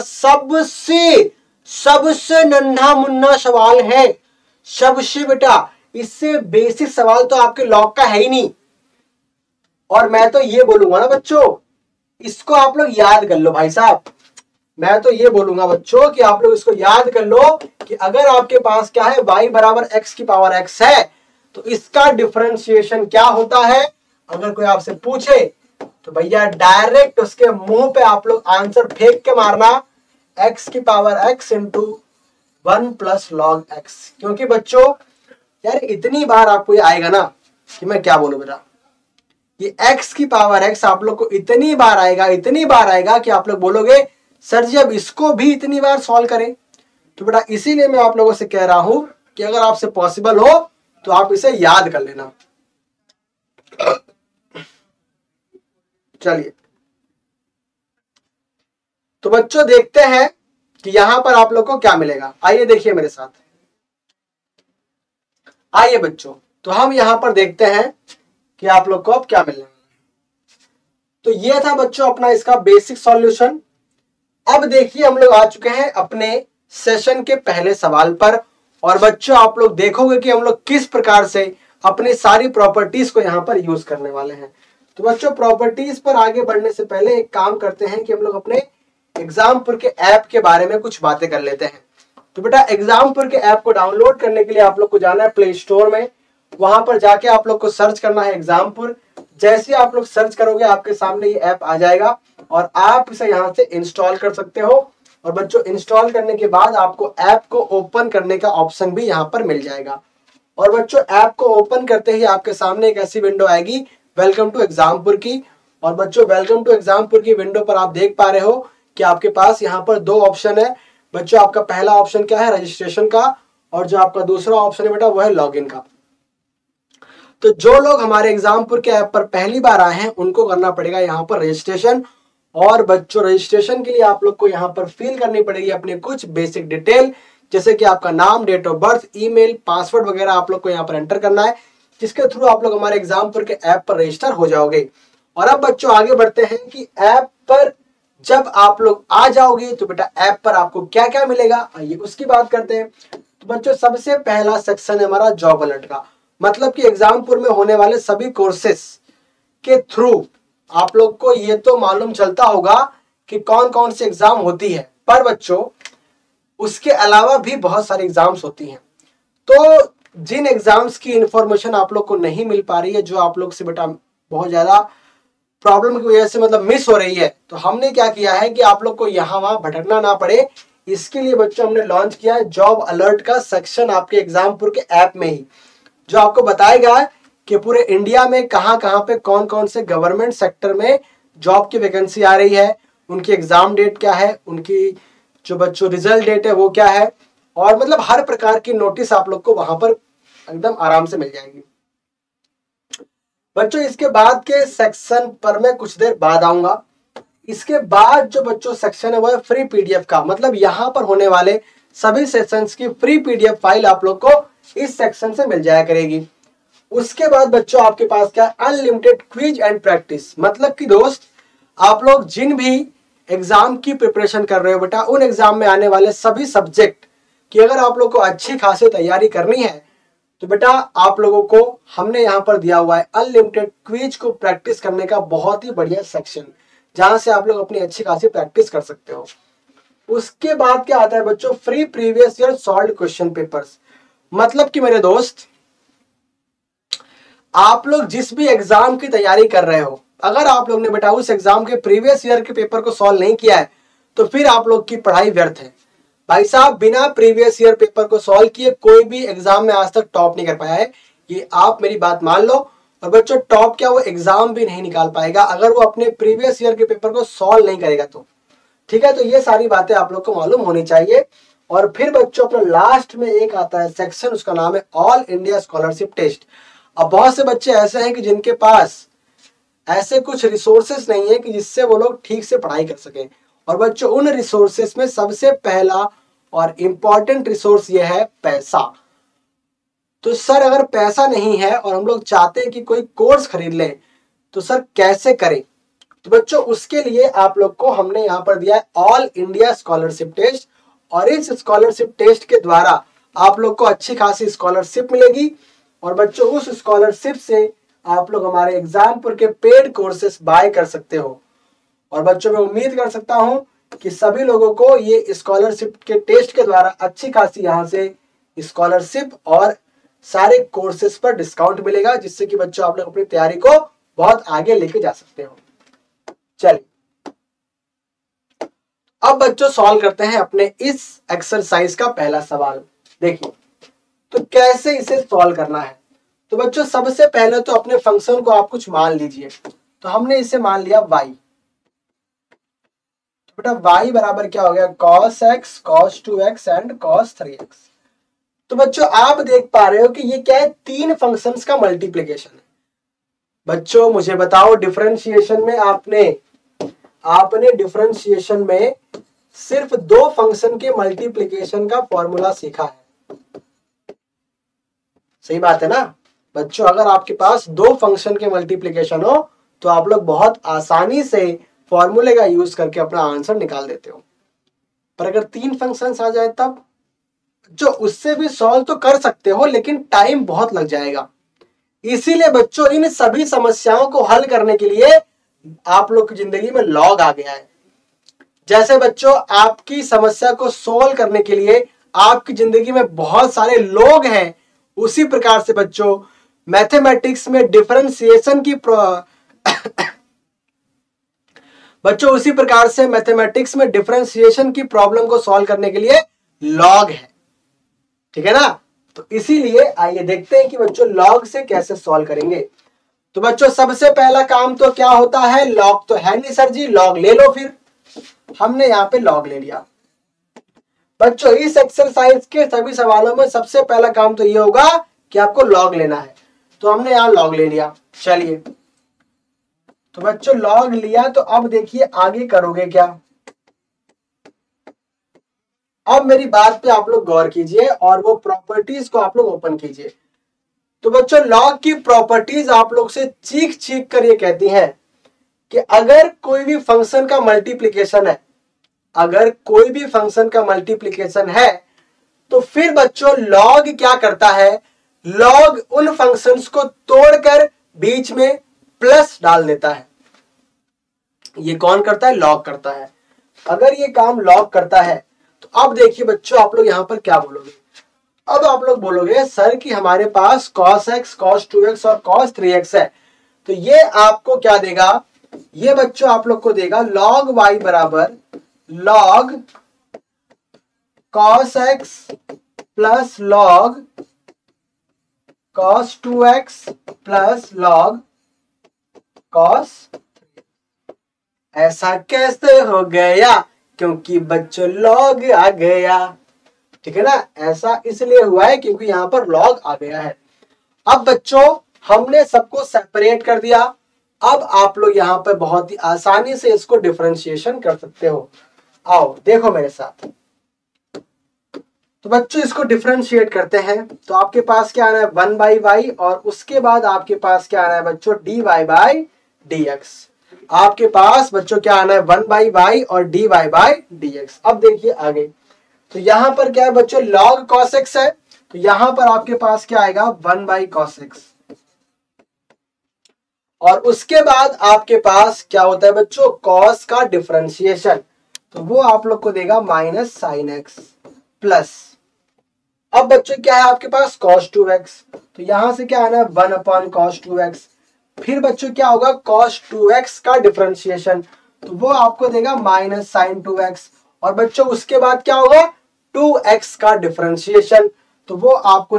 सबसे नन्हा मुन्ना सवाल है, सबसे बेटा, इससे बेसिक सवाल तो आपके लॉग का है ही नहीं। और मैं तो ये बोलूंगा ना बच्चों, इसको आप लोग याद कर लो भाई साहब, मैं तो ये बोलूंगा बच्चों कि आप लोग इसको याद कर लो कि अगर आपके पास क्या है y बराबर x की पावर x है तो इसका डिफरेंशिएशन क्या होता है। अगर कोई आपसे पूछे तो भैया डायरेक्ट उसके मुंह पे आप लोग आंसर फेंक के मारना, x की power x into 1 plus log x। क्योंकि बच्चों यार इतनी बार आपको ये आएगा ना कि मैं क्या बोलूं बेटा, ये x की पावर x आप लोग को इतनी बार आएगा कि आप लोग बोलोगे सर जी अब इसको भी इतनी बार सॉल्व करें। तो बेटा इसीलिए मैं आप लोगों से कह रहा हूं कि अगर आपसे पॉसिबल हो तो आप इसे याद कर लेना। चलिए तो बच्चों देखते हैं कि यहां पर आप लोग को क्या मिलेगा। आइए देखिए मेरे साथ, आइए बच्चों, तो हम यहां पर देखते हैं कि आप लोग को अब क्या मिलेगा। तो ये था बच्चों अपना इसका बेसिक सॉल्यूशन। अब देखिए हम लोग आ चुके हैं अपने सेशन के पहले सवाल पर, और बच्चों आप लोग देखोगे कि हम लोग किस प्रकार से अपनी सारी प्रॉपर्टीज को यहाँ पर यूज करने वाले हैं। तो बच्चों प्रॉपर्टीज पर आगे बढ़ने से पहले एक काम करते हैं कि हम लोग अपने एग्जामपुर के ऐप के बारे में कुछ बातें कर लेते हैं। तो बेटा एग्जामपुर के ऐप को डाउनलोड करने के लिए आप लोग को जाना है प्ले स्टोर में, वहां पर जाके आप लोग को सर्च करना है एग्जामपुर। जैसे आप लोग सर्च करोगे आपके सामने ये ऐप आ जाएगा और आप इसे यहाँ से इंस्टॉल कर सकते हो। और बच्चों इंस्टॉल करने के बाद आपको ऐप को ओपन करने का ऑप्शन भी यहाँ पर मिल जाएगा। और बच्चों ऐप को ओपन करते ही आपके सामने एक ऐसी विंडो आएगी वेलकम टू एग्जामपुर की। और बच्चों वेलकम टू एग्जामपुर की विंडो पर आप देख पा रहे हो कि आपके पास यहाँ पर दो ऑप्शन है। बच्चों आपका पहला ऑप्शन क्या है, रजिस्ट्रेशन का, और जो आपका दूसरा ऑप्शन है बेटा वो है लॉगिन का। तो जो लोग हमारे एग्जामपुर के ऐप पर पहली बार आए हैं उनको करना पड़ेगा यहाँ पर रजिस्ट्रेशन। और बच्चों रजिस्ट्रेशन के लिए आप लोग को यहाँ पर फिल करनी पड़ेगी अपने कुछ बेसिक डिटेल, जैसे कि आपका नाम, date of birth, email, password वगैरह आप लोग को यहाँ पर एंटर करना है, जिसके थ्रू आप लोग हमारे एग्जामपुर के ऐप पर रजिस्टर हो जाओगे। और अब बच्चों आगे बढ़ते हैं कि ऐप पर जब आप लोग आ जाओगे तो बेटा ऐप पर आपको क्या क्या मिलेगा, आइए उसकी बात करते हैं। तो बच्चों सबसे पहला सेक्शन है हमारा जॉब अलर्ट का, मतलब कि एग्जामपुर में होने वाले सभी कोर्सेस के थ्रू आप लोग को ये तो मालूम चलता होगा कि कौन कौन से एग्जाम होती है, पर बच्चों उसके अलावा भी बहुत सारे एग्जाम्स होती हैं। तो जिन एग्जाम्स की इंफॉर्मेशन आप लोग को नहीं मिल पा रही है, जो आप लोग से बेटा बहुत ज्यादा प्रॉब्लम की वजह से मतलब मिस हो रही है, तो हमने क्या किया है कि आप लोग को यहाँ वहां भटकना ना पड़े, इसके लिए बच्चों हमने लॉन्च किया है जॉब अलर्ट का सेक्शन आपके एग्जामपुर के ऐप में ही, जो आपको बताएगा कि पूरे इंडिया में कहाँ कहाँ पे कौन कौन से गवर्नमेंट सेक्टर में जॉब की वैकेंसी आ रही है, उनकी एग्जाम डेट क्या है, उनकी जो बच्चों रिजल्ट डेट है वो क्या है, और मतलब हर प्रकार की नोटिस आप लोग को वहां पर एकदम आराम से मिल जाएगी। बच्चों इसके बाद के सेक्शन पर मैं कुछ देर बाद आऊंगा। इसके बाद जो बच्चों सेक्शन है वो है फ्री पीडीएफ का, मतलब यहाँ पर होने वाले सभी सेशंस की फ्री पीडीएफ फाइल आप लोग को इस सेक्शन से मिल जाया करेगी। उसके बाद बच्चों आपके पास क्या, अनलिमिटेड क्विज एंड प्रैक्टिस, मतलब कि दोस्त आप लोग जिन भी एग्जाम की प्रिपरेशन कर रहे हो बेटा, उन एग्जाम में आने वाले सभी सब्जेक्ट की अगर आप लोग को अच्छी खासी तैयारी करनी है तो बेटा आप लोगों को हमने यहाँ पर दिया हुआ है अनलिमिटेड क्विज को प्रैक्टिस करने का बहुत ही बढ़िया सेक्शन, जहां से आप लोग अपनी अच्छी खासी प्रैक्टिस कर सकते हो। उसके बाद क्या आता है बच्चों, free previous year solved question papers, मतलब कि मेरे दोस्त आप लोग जिस भी एग्जाम की तैयारी कर रहे हो, अगर आप लोग ने बेटा उस एग्जाम के प्रीवियस ईयर के पेपर को सॉल्व नहीं किया है तो फिर आप लोग की पढ़ाई व्यर्थ है। भाई साहब बिना प्रीवियस ईयर पेपर को सॉल्व किए कोई भी एग्जाम में आज तक टॉप नहीं कर पाया है, ये आप मेरी बात मान लो। और बच्चों टॉप क्या, वो एग्जाम भी नहीं निकाल पाएगा अगर वो अपने प्रीवियस ईयर के पेपर को सॉल्व नहीं करेगा तो, ठीक है। तो ये सारी बातें आप लोग को मालूम होनी चाहिए। और फिर बच्चों अपना लास्ट में एक आता है सेक्शन, उसका नाम है ऑल इंडिया स्कॉलरशिप टेस्ट। अब बहुत से बच्चे ऐसे हैं कि जिनके पास ऐसे कुछ रिसोर्सेस नहीं है कि जिससे वो लोग ठीक से पढ़ाई कर सकें, और बच्चों उन रिसोर्सेस में सबसे पहला और इंपॉर्टेंट रिसोर्स ये है पैसा। तो सर अगर पैसा नहीं है और हम लोग चाहते हैं कि कोई कोर्स खरीद लें तो सर कैसे करें, तो बच्चों उसके लिए आप लोग को हमने यहाँ पर दिया है ऑल इंडिया स्कॉलरशिप टेस्ट, और इस स्कॉलरशिप टेस्ट के द्वारा आप लोग को अच्छी खासी स्कॉलरशिप मिलेगी। और बच्चों उस स्कॉलरशिप से आप लोग हमारे एग्जामपुर के पेड कोर्सेस बाय कर सकते हो। और बच्चों मैं उम्मीद कर सकता हूं कि सभी लोगों को ये स्कॉलरशिप के टेस्ट के द्वारा अच्छी खासी यहाँ से स्कॉलरशिप और सारे कोर्सेज पर डिस्काउंट मिलेगा, जिससे कि बच्चों आप लोग अपनी तैयारी को बहुत आगे लेके जा सकते हो। चलिए अब बच्चों सॉल्व करते हैं अपने इस एक्सरसाइज का पहला सवाल। देखिए तो कैसे इसे सॉल्व करना है। तो बच्चों सबसे पहले तो अपने फंक्शन को आप कुछ मान लीजिए। तो हमने इसे मान लिया y, बेटा y बराबर क्या हो गया, cos x, cos 2x and cos 3x। तो बच्चों आप देख पा रहे हो कि ये क्या है, तीन फंक्शंस का मल्टीप्लिकेशन है। बच्चों मुझे बताओ डिफरेंशिएशन में आपने डिफरेंशिएशन में सिर्फ दो फंक्शन के मल्टीप्लिकेशन का फॉर्मूला सीखा है, सही बात है ना बच्चों। अगर आपके पास दो फंक्शन के मल्टीप्लिकेशन हो तो आप लोग बहुत आसानी से फॉर्मूले का यूज करके अपना आंसर निकाल देते हो, पर अगर तीन फंक्शंस आ जाए तब जो उससे भी सॉल्व तो कर सकते हो लेकिन टाइम बहुत लग जाएगा। इसीलिए बच्चों इन सभी समस्याओं को हल करने के लिए आप लोग की जिंदगी में लॉग आ गया है। जैसे बच्चों आपकी समस्या को सॉल्व करने के लिए आपकी जिंदगी में बहुत सारे लोग हैं, उसी प्रकार से बच्चों मैथमेटिक्स में डिफरेंशिएशन की बच्चों उसी प्रकार से मैथमेटिक्स में डिफरेंशिएशन की प्रॉब्लम को सॉल्व करने के लिए लॉग है, ठीक है ना। तो इसीलिए आइए देखते हैं कि बच्चों लॉग से कैसे सॉल्व करेंगे। तो बच्चों सबसे पहला काम तो क्या होता है, लॉग तो है नहीं सर जी, लॉग ले लो। फिर हमने यहां पे लॉग ले लिया। बच्चों इस एक्सरसाइज के सभी सवालों में सबसे पहला काम तो ये होगा कि आपको लॉग लेना है। तो हमने यहाँ लॉग ले लिया। चलिए तो बच्चों लॉग लिया, तो अब देखिए आगे करोगे क्या। अब मेरी बात पे आप लोग गौर कीजिए और वो प्रॉपर्टीज को आप लोग ओपन कीजिए। तो बच्चों लॉग की प्रॉपर्टीज आप लोग से चीख चीख कर ये कहती हैं कि अगर कोई भी फंक्शन का मल्टीप्लिकेशन है, अगर कोई भी फंक्शन का मल्टीप्लिकेशन है तो फिर बच्चों लॉग क्या करता है, लॉग उन फंक्शंस को तोड़कर बीच में प्लस डाल देता है। ये कौन करता है, लॉग करता है। अगर ये काम लॉग करता है तो अब देखिए बच्चों आप लोग यहां पर क्या बोलोगे। अब आप लोग बोलोगे सर कि हमारे पास cos x, cos 2x और cos 3x है, तो ये आपको क्या देगा, ये बच्चों आप लोग को देगा log y बराबर log cos x plus log cos 2x plus log cos। ऐसा कैसे हो गया, क्योंकि बच्चों लॉग आ गया, ठीक है ना। ऐसा इसलिए हुआ है क्योंकि यहां पर लॉग आ गया है। अब बच्चों हमने सबको सेपरेट कर दिया। अब आप लोग यहां पर बहुत ही आसानी से इसको डिफरेंशिएशन कर सकते हो। आओ देखो मेरे साथ। तो बच्चों इसको डिफरेंशिएट करते हैं। तो आपके पास क्या आना है 1/y और उसके बाद आपके पास क्या आना है बच्चों dy/dx। आपके पास बच्चों क्या आना है 1/y और dy/dx। अब देखिए आगे, तो यहां पर क्या है बच्चों log cos x है, तो यहां पर आपके पास क्या आएगा 1/cos x। और उसके बाद आपके पास क्या होता है बच्चों cos का डिफरेंशिएशन, तो वो आप लोग को देगा -sin x प्लस। अब बच्चों क्या है आपके पास cos 2x, तो यहां से क्या आना है 1/cos 2x। फिर बच्चों क्या होगा cos 2x का डिफरेंशिएशन, तो वो आपको देगा -sin 2x। और बच्चों उसके बाद क्या होगा 2x का डिफरेंशिएशन, तो वो आपको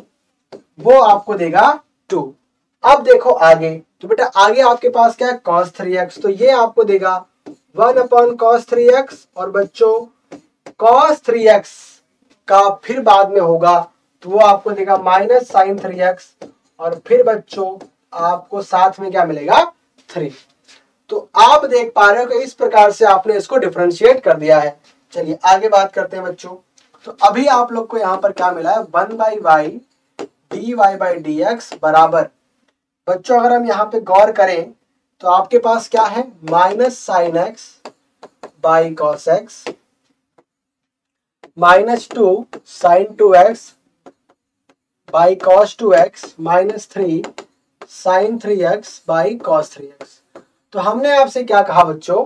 देगा 2। अब देखो आगे, तो बेटा आगे आपके पास क्या है cos 3x, तो ये आपको देगा 1/cos 3x। और बच्चों cos 3x का फिर बाद में होगा, तो वो आपको देगा -sin 3x। और फिर बच्चों आपको साथ में क्या मिलेगा 3। तो आप देख पा रहे हो कि इस प्रकार से आपने इसको डिफरेंशिएट कर दिया है। चलिए आगे बात करते हैं बच्चों। तो अभी आप लोग को यहां पर क्या मिला है 1/y dy/dx बराबर, बच्चों अगर हम यहाँ पे गौर करें तो आपके पास क्या है -sin x by cos x -2 sin 2x by cos 2x -3 sin 3x by cos 3x। तो हमने आपसे क्या कहा बच्चों,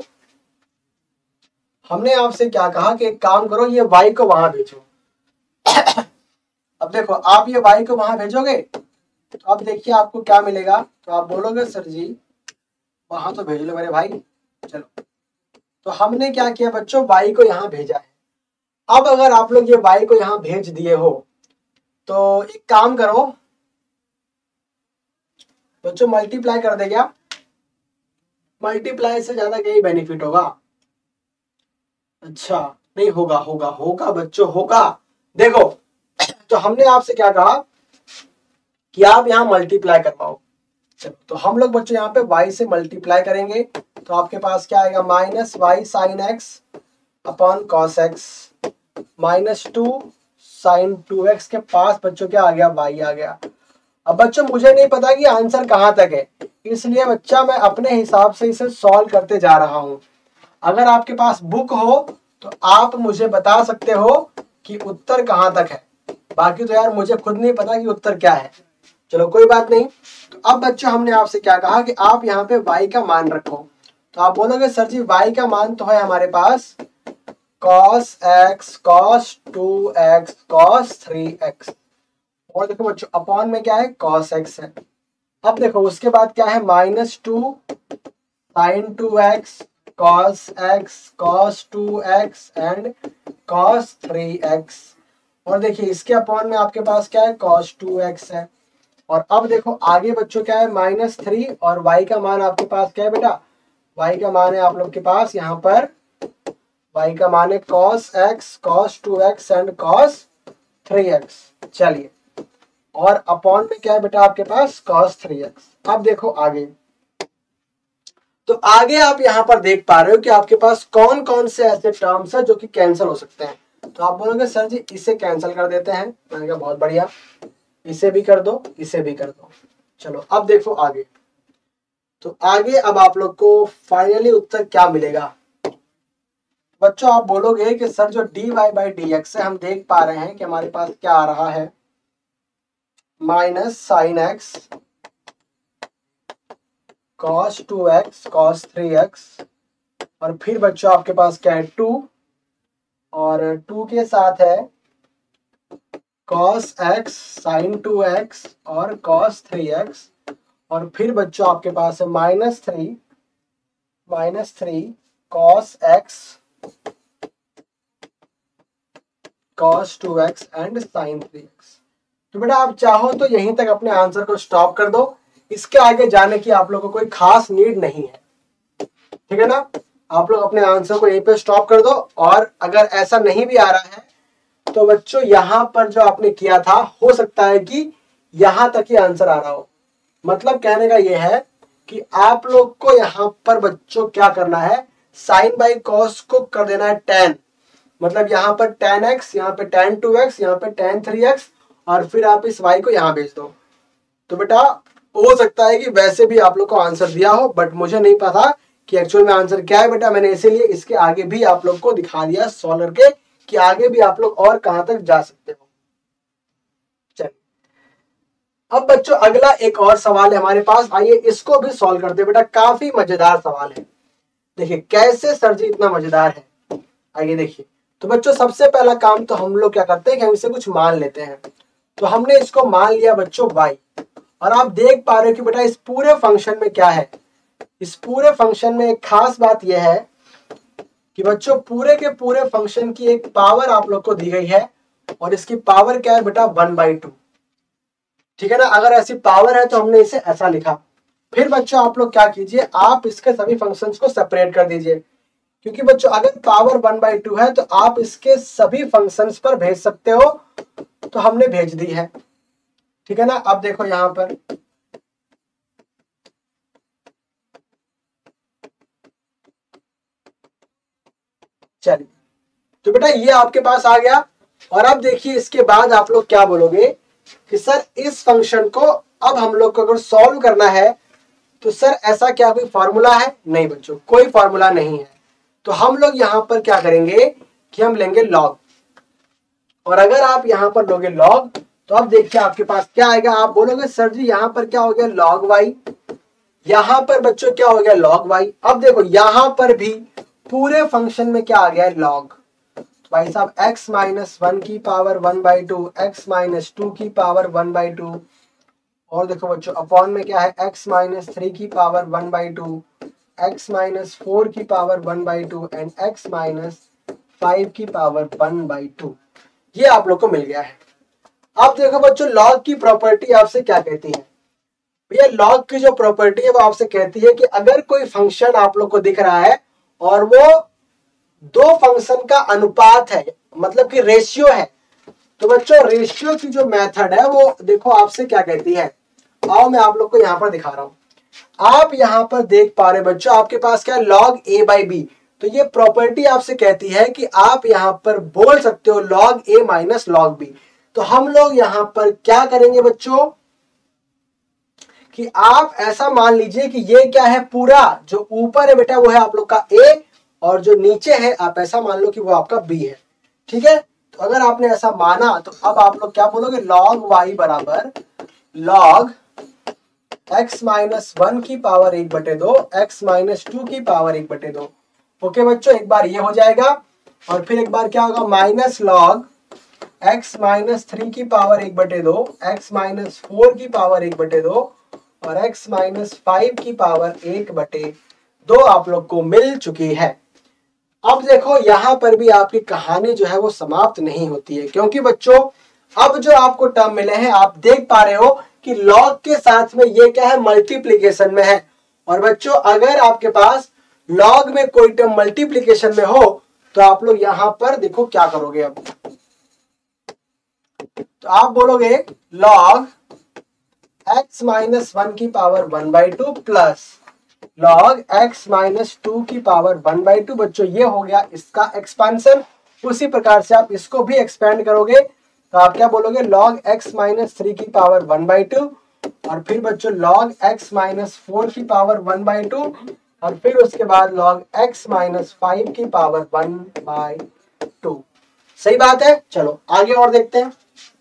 हमने आपसे क्या कहा कि एक काम करो ये y को वहां भेजो। अब देखो आप ये y को वहां भेजोगे तो अब देखिए आपको क्या मिलेगा, तो आप बोलोगे सर जी वहां तो भेज लो मेरे भाई। चलो तो हमने क्या किया बच्चों y को यहां भेजा है। अब अगर आप लोग ये y को यहां भेज दिए हो तो एक काम करो बच्चों मल्टीप्लाई कर दे। क्या मल्टीप्लाई से ज्यादा क्या ही बेनिफिट होगा, अच्छा नहीं होगा, होगा बच्चों होगा। देखो तो हमने आपसे क्या कहा कि आप यहां मल्टीप्लाई करवाओ। चलो तो हम लोग बच्चों यहाँ पे y से मल्टीप्लाई करेंगे, तो आपके पास क्या आएगा -y sin x upon cos x -2 sin 2x के पास बच्चों क्या आ गया y आ गया। अब बच्चों मुझे नहीं पता कि आंसर कहां तक है, इसलिए बच्चा मैं अपने हिसाब से इसे सॉल्व करते जा रहा हूं। अगर आपके पास बुक हो तो आप मुझे बता सकते हो कि उत्तर कहां तक है, बाकी तो यार मुझे खुद नहीं पता कि उत्तर क्या है। चलो कोई बात नहीं। तो अब बच्चों हमने आपसे क्या कहा कि आप यहाँ पे y का मान रखो, तो आप बोलोगे सर जी y का मान तो है हमारे पास cos x cos 2x cos 3x। और देखो बच्चों अपॉन में क्या है cos x है। अब देखो उसके बाद क्या है -2 sin 2x cos x cos 2x and cos 3x। और देखिए इसके अपॉन में आपके पास क्या है cos 2x है। और अब देखो आगे बच्चों क्या है -3 और y का मान आपके पास क्या है बेटा, y का मान है आप लोग के पास यहाँ पर y का मान है cos x, cos 2x and cos 3x। चलिए, और अपॉन में क्या है बेटा आपके पास cos 3x। अब देखो आगे, तो आगे आप यहां पर देख पा रहे हो कि आपके पास कौन कौन से ऐसे टर्म्स है जो कि कैंसिल हो सकते हैं। तो आप बोलोगे सर जी इसे कैंसिल कर देते हैं। मैंने कहा बहुत बढ़िया, इसे भी कर दो, इसे भी कर दो। चलो अब देखो आगे, तो आगे अब आप लोग को फाइनली उत्तर क्या मिलेगा। बच्चों आप बोलोगे कि सर जो dy बाई डी एक्स है, हम देख पा रहे हैं कि हमारे पास क्या आ रहा है, minus sine x cos 2x cos 3x, और फिर बच्चों आपके पास क्या है 2, और 2 के साथ है cos x sin 2x और cos 3x, और फिर बच्चों आपके पास है -3 cos x cos 2x and sin 3x। तो बेटा आप चाहो तो यहीं तक अपने आंसर को स्टॉप कर दो, इसके आगे जाने की आप लोगों को कोई खास नीड नहीं है, ठीक है ना। आप लोग अपने आंसर को यहीं पे स्टॉप कर दो, और अगर ऐसा नहीं भी आ रहा है तो बच्चों यहां पर जो आपने किया था, हो सकता है कि यहां तक ही आंसर आ रहा हो। मतलब कहने का यह है कि आप लोग को यहां पर बच्चों क्या करना है, साइन बाई कॉस को कर देना है tan। मतलब यहाँ पर tan x, यहाँ पे tan 2x, यहाँ पे tan 3x, और फिर आप इस y को यहाँ भेज दो। तो बेटा हो सकता है कि वैसे भी आप लोग को आंसर दिया हो, बट मुझे नहीं पता कि एक्चुअल में आंसर क्या है बेटा। मैंने इसीलिए इसके आगे भी आप लोग को दिखा दिया सॉल्व करके कि आगे भी आप लोग और कहां तक जा सकते हो। चलिए अब बच्चों अगला एक और सवाल है हमारे पास, आइए इसको भी सॉल्व करते हैं बेटा। काफी मजेदार सवाल है, देखिए कैसे सर जी इतना मजेदार है, आइए देखिए। तो बच्चों सबसे पहला काम तो हम लोग क्या करते हैं कि हम इसे कुछ मान लेते हैं। तो हमने इसको मान लिया बच्चों y, और आप देख पा रहे हो कि बेटा इस पूरे फंक्शन में क्या है, इस पूरे फंक्शन में एक खास बात यह है कि बच्चों पूरे के पूरे फंक्शन की एक पावर आप लोग को दी गई है, और इसकी पावर क्या है बेटा 1/2, ठीक है ना। अगर ऐसी पावर है तो हमने इसे ऐसा लिखा। फिर बच्चों आप लोग क्या कीजिए, आप इसके सभी फंक्शंस को सेपरेट कर दीजिए, क्योंकि बच्चों अगर पावर 1/2 है तो आप इसके सभी फंक्शंस पर भेज सकते हो, तो हमने भेज दी है, ठीक है ना। अब देखो यहां पर चलिए, तो बेटा ये आपके पास आ गया। और अब देखिए इसके बाद आप लोग क्या बोलोगे कि सर इस फंक्शन को अब हम लोग को अगर सॉल्व करना है तो सर ऐसा क्या कोई फॉर्मूला है। नहीं बच्चों, कोई फॉर्मूला नहीं है। तो हम लोग यहां पर क्या करेंगे कि हम लेंगे लॉग, और अगर आप यहां पर लोगे लॉग तो अब देखिए आपके पास क्या आएगा। आप बोलोगे सर जी यहां पर क्या हो गया log y, यहां पर बच्चों क्या हो गया log y। अब देखो यहां पर भी पूरे फंक्शन में क्या आ गया है log। भाई साहब x माइनस 1 की पावर 1/2, x माइनस 2 की पावर 1/2, और देखो बच्चों अपॉन में क्या है x माइनस 3 की पावर 1/2, x माइनस 4 की पावर 1/2 एंड x माइनस 5 की पावर 1/2। ये आप लोग को मिल गया है। अब देखो बच्चों लॉग की प्रॉपर्टी आपसे क्या कहती है। भैया लॉग की जो प्रॉपर्टी है वो आपसे कहती है कि अगर कोई फंक्शन आप लोग को दिख रहा है और वो दो फंक्शन का अनुपात है, मतलब कि रेशियो है, तो बच्चों रेशियो की जो मेथड है वो देखो आपसे क्या कहती है। आओ मैं आप लोग को यहां पर दिखा रहा हूं। आप यहां पर देख पा रहे बच्चों आपके पास क्या है log a बाई बी। तो ये प्रॉपर्टी आपसे कहती है कि आप यहां पर बोल सकते हो log a minus log b। तो हम लोग यहां पर क्या करेंगे बच्चों कि आप ऐसा मान लीजिए कि ये क्या है, पूरा जो ऊपर है बेटा वो है आप लोग का a, और जो नीचे है आप ऐसा मान लो कि वो आपका b है, ठीक है। तो अगर आपने ऐसा माना तो अब आप लोग क्या बोलोगे log y बराबर log x माइनस 1 की पावर 1/2, x माइनस 2 की पावर 1/2। ओके बच्चों, एक बार ये हो जाएगा, और फिर एक बार क्या होगा माइनस लॉग x माइनस 3 की पावर 1/2, x माइनस 4 की पावर 1/2 और x माइनस 5 की पावर 1/2 आप लोग को मिल चुकी है। अब देखो यहां पर भी आपकी कहानी जो है वो समाप्त नहीं होती है, क्योंकि बच्चों अब जो आपको टर्म मिले हैं आप देख पा रहे हो कि लॉग के साथ में ये क्या है मल्टीप्लिकेशन में है। और बच्चों अगर आपके पास लॉग में कोई टर्म मल्टीप्लिकेशन में हो तो आप लोग यहां पर देखो क्या करोगे। अब तो आप बोलोगे log x माइनस 1 की power 1/2 plus log x minus 2 की पावर 1/2। बच्चों ये हो गया इसका एक्सपेंशन। उसी प्रकार से आप इसको भी एक्सपेंड करोगे तो आप क्या बोलोगे log x माइनस 3 की पावर 1/2 और फिर बच्चों log x माइनस 4 की पावर 1/2 और फिर उसके बाद log x माइनस 5 की पावर 1/2। सही बात है। चलो आगे और देखते हैं।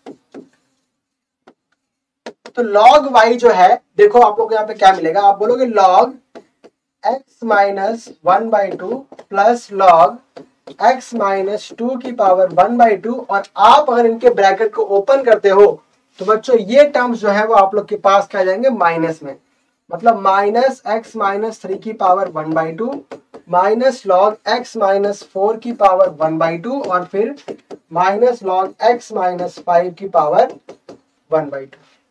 तो log y जो है देखो आप लोग यहाँ पे क्या मिलेगा। आप बोलोगे log x minus 1/2 plus log x minus 2 की पावर 1/2 और आप अगर इनके ब्रैकेट को ओपन करते हो तो बच्चों ये टर्म्स जो है वो आप लोग के पास क्या जाएंगे माइनस में। मतलब माइनस x माइनस 3 की power 1/2 minus log x minus 4 की पावर 1/2 और फिर माइनस log x माइनस 5 की पावर 1/2।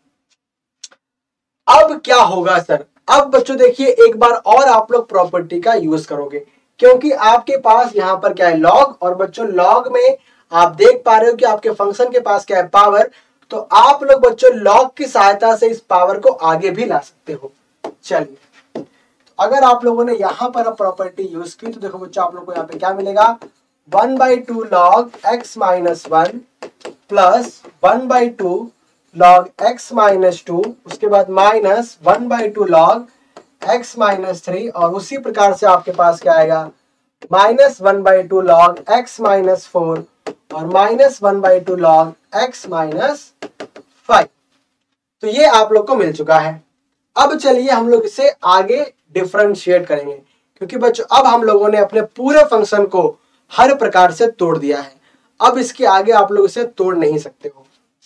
अब क्या होगा सर। अब बच्चों देखिए एक बार और आप लोग प्रॉपर्टी का यूज करोगे क्योंकि आपके पास यहाँ पर क्या है log और बच्चों log में आप देख पा रहे हो कि आपके फंक्शन के पास क्या है पावर। तो आप लोग बच्चों log की सहायता से इस पावर को आगे भी ला सकते हो। चलिए तो अगर आप लोगों ने यहां पर प्रॉपर्टी यूज की तो देखो बच्चों आप लोग को यहाँ पे क्या मिलेगा 1/2 log x minus 1 plus 1/2 log x minus 2 उसके बाद माइनस 1/2 log x माइनस 3 और उसी प्रकार से आपके पास क्या आएगा माइनस 1/2 log x माइनस 4 और माइनस 1/2 log x माइनस 5। तो ये आप लोग को मिल चुका है। अब चलिए हम लोग इसे आगे डिफरेंशिएट करेंगे क्योंकि बच्चों अब हम लोगों ने अपने पूरे फंक्शन को हर प्रकार से तोड़ दिया है। अब इसके आगे आप लोग इसे तोड़ नहीं सकते हो।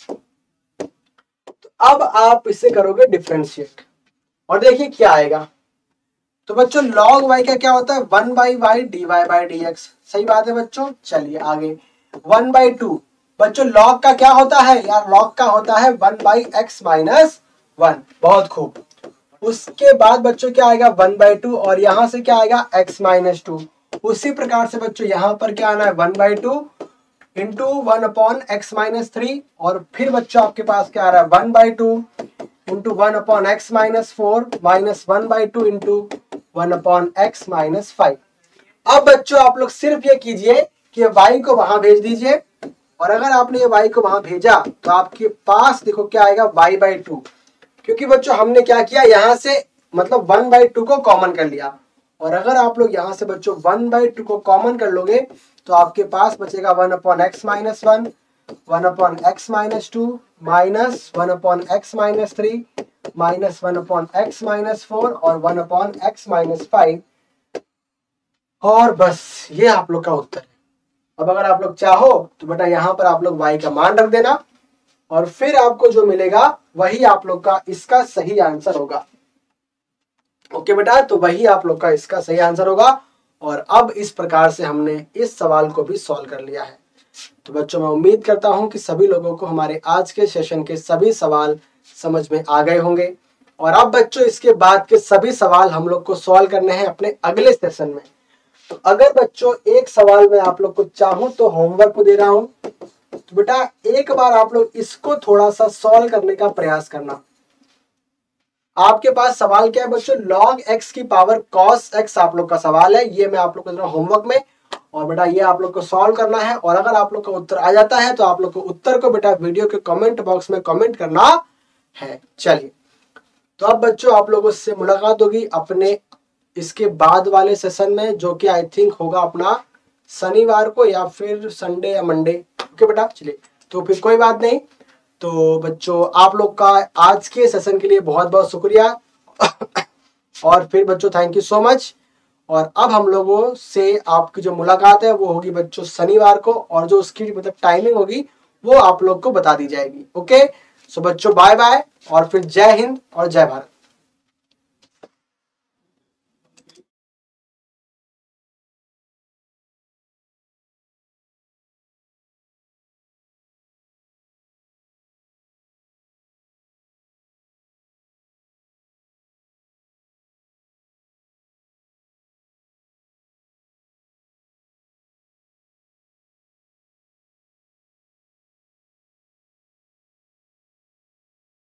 तो अब आप इसे करोगे डिफरेंशिएट और देखिए क्या आएगा। तो बच्चों log y का क्या होता है 1/y dy/dx। सही बात है बच्चों। चलिए आगे 1/2 बच्चों log का क्या होता है यार log का होता है 1/x माइनस 1। बहुत खूब। उसके बाद बच्चों क्या आएगा 1/2 और यहां से क्या आएगा x माइनस 2। उसी प्रकार से बच्चों यहां पर क्या आना है 1/2 इंटू 1/x माइनस 3 और फिर बच्चों आपके पास क्या आ रहा है 1/2 into 1/x minus 4 minus 1/2 into 1/x minus 5। अब बच्चों आप लोग सिर्फ ये कीजिए कि y को वहां भेज दीजिए और अगर आपने ये y को वहां भेजा तो आपके पास देखो क्या आएगा y/2 क्योंकि बच्चों हमने क्या किया यहां से मतलब 1/2 को कॉमन कर लिया और अगर आप लोग यहां से बच्चों 1/2 को कॉमन कर लोगे तो आपके पास बचेगा 1/x minus 1 1/x minus 2 minus 1/x minus 3 minus 1/x minus 4 और 1/x माइनस 5 और बस ये आप लोग का उत्तर है। अब अगर आप लोग चाहो तो बेटा यहाँ पर आप लोग y का मान रख देना और फिर आपको जो मिलेगा वही आप लोग का इसका सही आंसर होगा। ओके बेटा तो वही आप लोग का इसका सही आंसर होगा। और अब इस प्रकार से हमने इस सवाल को भी सॉल्व कर लिया है। तो बच्चों मैं उम्मीद करता हूं कि सभी लोगों को हमारे आज के सेशन के सभी सवाल समझ में आ गए होंगे और अब बच्चों इसके बाद के सभी सवाल हम लोग को सॉल्व करने हैं अपने अगले सेशन में। तो अगर बच्चों एक सवाल मैं आप लोग को चाहूं तो होमवर्क को दे रहा हूं तो बेटा एक बार आप लोग इसको थोड़ा सा सॉल्व करने का प्रयास करना। आपके पास सवाल क्या है बच्चों log x की पावर cos x आप लोग का सवाल है। ये मैं आप लोग को दे रहा हूं होमवर्क में और बेटा ये आप लोग को सॉल्व करना है और अगर आप लोग का उत्तर आ जाता है तो आप लोग को उत्तर को बेटा वीडियो के कमेंट बॉक्स में कमेंट करना है। चलिए तो अब बच्चों आप लोगों से मुलाकात होगी अपने इसके बाद वाले सेशन में जो कि आई थिंक होगा अपना शनिवार को या फिर संडे या मंडे। ओके बेटा चलिए तो फिर कोई बात नहीं। तो बच्चों आप लोग का आज के सेशन के लिए बहुत बहुत शुक्रिया और फिर बच्चों थैंक यू सो मच। और अब हम लोगों से आपकी जो मुलाकात है वो होगी बच्चों शनिवार को और जो उसकी मतलब टाइमिंग होगी वो आप लोग को बता दी जाएगी। ओके सो बच्चों बाय बाय और फिर जय हिंद और जय भारत।